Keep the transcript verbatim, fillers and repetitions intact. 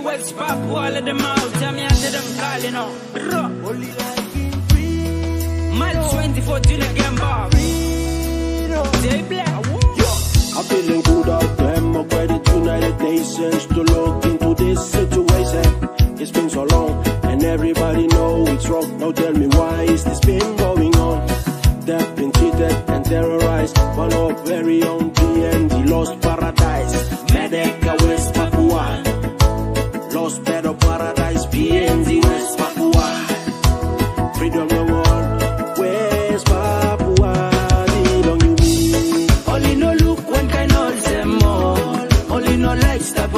West Papua, let them out. Tell me I tell them calling out. Only life in freedom. Mile twenty-four to the game bar. Stay black. I'm feeling good out Democratic United Nations to look into this situation. It's been so long and everybody know it's wrong. Now tell me why is this been going on? They've been cheated and terrorized. One of very own P N G lost paradise. Medeka West Papua lost better paradise. P N G West Papua. Freedom no more. West Papua belong you me. Only no look one can all them all. Only no light stop